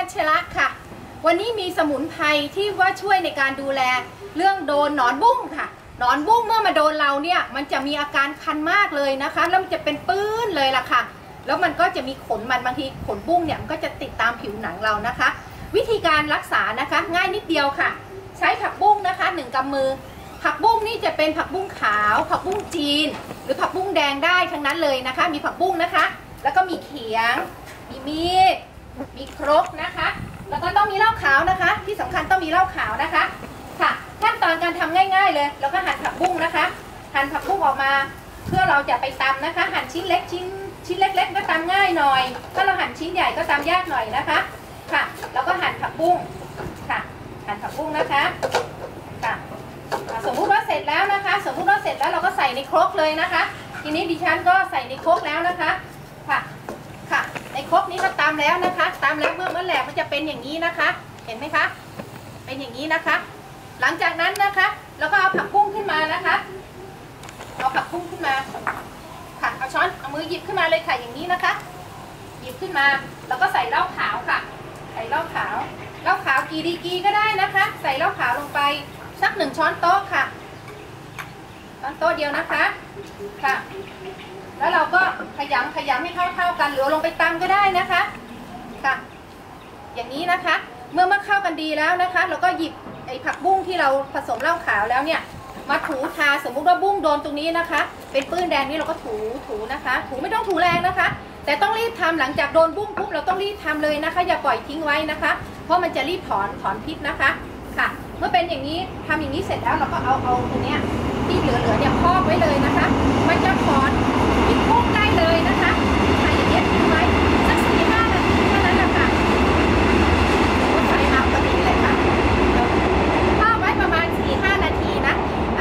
ชระค่ะวันนี้มีสมุนไพรที่ว่าช่วยในการดูแลเรื่องโดนหนอนบุ้งค่ะหนอนบุ้งเมื่อมาโดนเราเนี่ยมันจะมีอาการคันมากเลยนะคะแล้วมันจะเป็นปื้นเลยล่ะค่ะแล้วมันก็จะมีขนมันบางทีขนบุ้งเนี่ยมันก็จะติดตามผิวหนังเรานะคะวิธีการรักษานะคะง่ายนิดเดียวค่ะใช้ผักบุ้งนะคะ1 กำมือผักบุ้งนี่จะเป็นผักบุ้งขาวผักบุ้งจีนหรือผักบุ้งแดงได้ทั้งนั้นเลยนะคะมีผักบุ้งนะคะแล้วก็มีเขียงมีมีดมีครกนะคะแล้วก็ต้องมีเหล้าขาวนะคะที่สำคัญต้องมีเหล้าขาวนะคะค่ะขั้นตอนการทำง่ายๆเลยแล้วก็หั่นผักบุ้งนะคะหั่นผักบุ้งออกมาเพื่อเราจะไปตำนะคะหั่นชิ้นเล็กชิ้นเล็กๆก็ตำง่ายหน่อยถ้าเราหั่นชิ้นใหญ่ก็ตำยากหน่อยนะคะค่ะแล้วก็หั่นผักบุ้งค่ะหั่นผักบุ้งนะคะค่ะสมมุติว่าเสร็จแล้วนะคะสมมุติว่าเสร็จแล้วเราก็ใส่ในครกเลยนะคะทีนี้ดิฉันก็ใส่ในครกแล้วนะคะค่ะค่ะในครกนี้ก็ตำแล้วนะคะตำแล้วเมื่อแหลกมันจะเป็นอย่างนี้นะคะเห็นไหมคะเป็นอย่างนี้นะคะหลังจากนั้นนะคะเราก็เอาผักบุ้งขึ้นมานะคะเอาผักบุ้งขึ้นมาค่ะเอาช้อนเอามือหยิบขึ้นมาเลยค่ะอย่างนี้นะคะหยิบขึ้นมาแล้วก็ใส่เหล้าขาวค่ะใส่เหล้าขาวกี่ดีกีก็ได้นะคะใส่เหล้าขาวลงไปสัก1 ช้อนโต๊ะค่ะช้อนโต๊ะเดียวนะคะค่ะแล้วเราก็ขยำให้เข้ากันหรือลงไปตำก็ได้นะคะค่ะอย่างนี้นะคะเมื่อเข้ากันดีแล้วนะคะเราก็หยิบไอ้ผักบุ้งที่เราผสมเหล้าขาวแล้วเนี่ยมาถูทาสมมุติว่าบุ้งโดนตรงนี้นะคะเป็นปื้นแดงนี่เราก็ถูนะคะถูไม่ต้องถูแรงนะคะแต่ต้องรีบทำหลังจากโดนบุ้งปุ๊บเราต้องรีบทำเลยนะคะอย่าปล่อยทิ้งไว้นะคะเพราะมันจะรีบถอนพิษนะคะค่ะเมื่อเป็นอย่างนี้ทำอย่างนี้เสร็จแล้วเราก็เอาตรงเนี้ยที่เหลือเนี่ยพอกไว้เลยนะคะมันจะถอนพิษบุ้งได้เลยนะคะใส่อย่างนี้ทิ้งไว้สัก4-5 นาทีแค่นั้นแหละค่ะใส่มาพอดีเลยค่ะพอกไว้ประมาณ4-5 นาทีนะ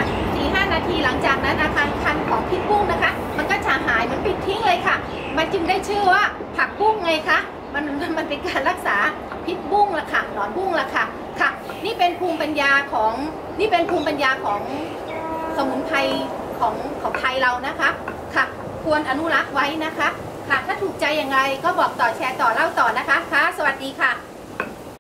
4-5 นาทีหลังจากนั้นอาการคันของพิษบุ้งนะคะมันก็จะหายมันปิดทิ้งเลยค่ะมันจึงได้ชื่อว่าผักบุ้งไงคะมันเป็นการรักษาพิษบุ้งละค่ะหนอนบุ้งละค่ะค่ะนี่เป็นภูมิปัญญาของสมุนไพรของไทยเรานะคะค่ะควรอนุรักษ์ไว้นะคะค่ะถ้าถูกใจอย่างไรก็บอกต่อแชร์ต่อเล่าต่อนะคะค่ะสวัสดีค่ะ